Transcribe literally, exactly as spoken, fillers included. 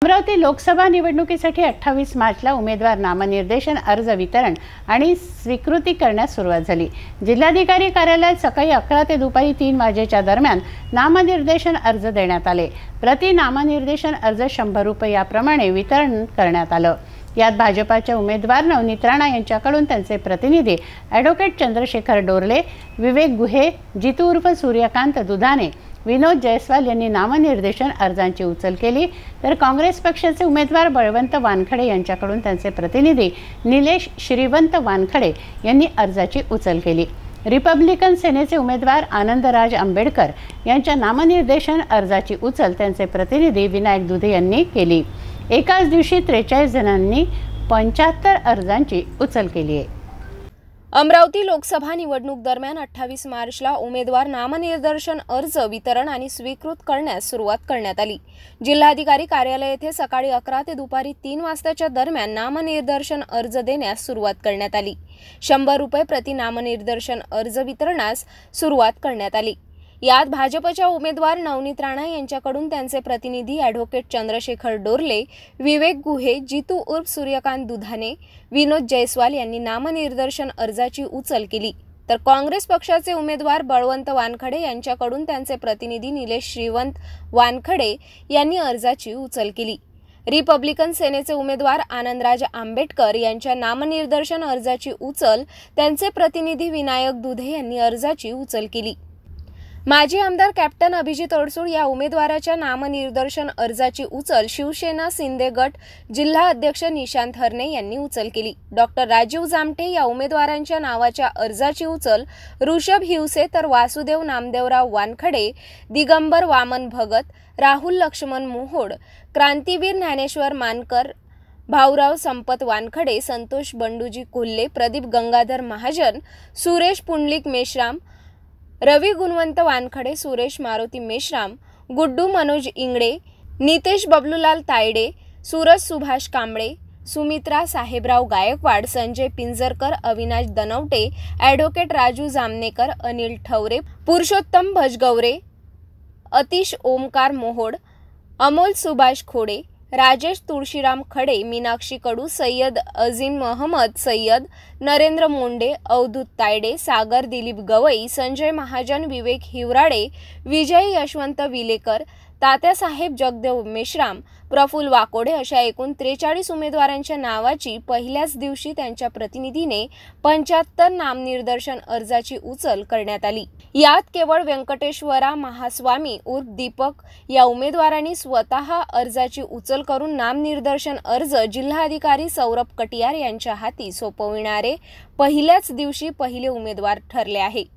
अमरावती लोकसभा निवडणुकीसाठी अठ्ठावीस मार्चला उमेदवार नामनिर्देशन अर्ज वितरण आणि स्वीकृती करण्यास सुरुवात झाली। जिल्हाधिकारी कार्यालयात सकाळी अकरा ते दुपारी तीन वाजेच्या दरम्यान नामनिर्देशन अर्ज देण्यात आले। प्रति नामनिर्देशन अर्ज शंभर रुपये याप्रमाणे वितरण करण्यात आलं। यात भाजपाच्या उमेदवार नवनीत राणा यांच्याकडून त्यांचे प्रतिनिधी ॲडव्होकेट चंद्रशेखर डोरले, विवेक गुहे, जितू उर्फ सूर्यकांत दुधाने, विनोद जयस्वाल यांनी नामनिर्देशन अर्जांची उचल केली, तर काँग्रेस पक्षाचे उमेदवार बळवंत वानखडे यांच्याकडून त्यांचे प्रतिनिधी निलेश श्रीवंत वानखडे यांनी अर्जाची उचल केली। रिपब्लिकन सेनेचे उमेदवार आनंदराज आंबेडकर यांच्या नामनिर्देशन अर्जाची उचल त्यांचे प्रतिनिधी विनायक दुधे यांनी केली। एकाच दिवशी त्रेचाळीस जणांनी पंच्याहत्तर अर्जांची उचल केली आहे। अमरावती लोकसभा निवडणूक दरम्यान अठ्ठावीस मार्चला उमेदवार नामनिर्देशन अर्ज वितरण आणि स्वीकृत करण्यास सुरुवात करण्यात आली। जिल्हाधिकारी कार्यालय येथे सकाळी अकरा ते दुपारी तीन वाजताच्या दरम्यान नामनिर्देशन अर्ज देण्यास सुरुवात करण्यात आली। शंभर रुपये प्रति नामनिर्देशन अर्ज वितरणास सुरुवात करण्यात आली। यात भाजपच्या उमेदवार नवनीत राणा यांच्याकडून त्यांचे प्रतिनिधी ॲडव्होकेट चंद्रशेखर डोरले, विवेक गुहे, जितू उर्फ सूर्यकांत दुधाने, विनोद जयस्वाल यांनी नामनिर्देशन अर्जाची उचल केली, तर काँग्रेस पक्षाचे उमेदवार बळवंत वानखडे यांच्याकडून त्यांचे प्रतिनिधी निलेश श्रीवंत वानखडे यांनी अर्जाची उचल केली। रिपब्लिकन सेनेचे उमेदवार आनंदराज आंबेडकर यांच्या नामनिर्देशन अर्जाची उचल त्यांचे प्रतिनिधी विनायक दुधे यांनी अर्जाची उचल केली। माजी आमदार कॅप्टन अभिजित अडसूळ या उमेदवाराच्या नामनिर्देशन अर्जाची उचल शिवसेना शिंदे गट जिल्हा अध्यक्ष निशांत हरणे यांनी उचल केली। डॉक्टर राजीव जामटे या उमेदवारांच्या नावाच्या अर्जाची उचल ऋषभ हिवसे, तर वासुदेव नामदेवराव वानखडे, दिगंबर वामन भगत, राहुल लक्ष्मण मोहोड, क्रांतीवीर ज्ञानेश्वर मानकर, भाऊराव संपत वानखडे, संतोष बंडूजी कोल्हे, प्रदीप गंगाधर महाजन, सुरेश पुंडलिक मेश्राम, रवी गुणवंत वानखडे, सुरेश मारुती मेश्राम, गुड्डू मनोज इंगडे, नितेश बबलूलाल तायडे, सूरज सुभाष कांबळे, सुमित्रा साहेबराव गायकवाड, संजय पिंजरकर, अविनाश दनवटे, ॲडव्होकेट राजू जामनेकर, अनिल ठवरे, पुरुषोत्तम भजगौरे, अतिश ओमकार मोहोड, अमोल सुभाष खोडे, राजेश तुळशीराम खडे, मीनाक्षी कडू, सय्यद अजीम महमद सय्यद, नरेंद्र मोंडे, अवधूत तायडे, सागर दिलीप गवई, संजय महाजन, विवेक हिवराडे, विजय यशवंत विलेकर, तात्यासाहेब जगदेव मेश्राम, प्रफुल्ल वाकोडे अशा एकूण त्रेचाळीस उमेदवारांच्या नावाची पहिल्याच दिवशी त्यांच्या प्रतिनिधीने पंच्याहत्तर नामनिर्देशन अर्जाची उचल करण्यात आली। यात केवळ व्यंकटेश्वरा महास्वामी उर्फ दीपक या उमेदवारांनी स्वतः अर्जाची उचल करून नामनिर्देशन अर्ज जिल्हाधिकारी सौरभ कटियार यांच्या हाती सोपविणारे पहिल्याच दिवशी पहिले उमेदवार ठरले आहे।